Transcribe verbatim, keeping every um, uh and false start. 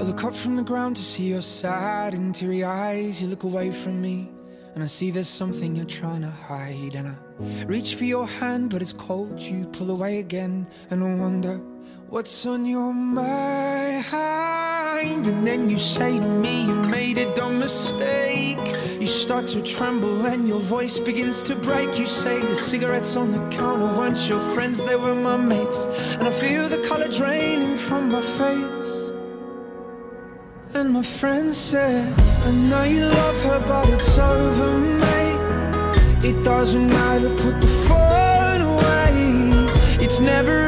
I look up from the ground to see your sad and teary eyes. You look away from me and I see there's something you're trying to hide. And I reach for your hand but it's cold. You pull away again and I wonder what's on your mind. And then you say to me you made a dumb mistake. You start to tremble and your voice begins to break. You say the cigarettes on the counter weren't your friends, they were my mates. And I feel the color draining from my face. And my friend said, I know you love her but it's over, mate. It doesn't matter, put the phone away. It's never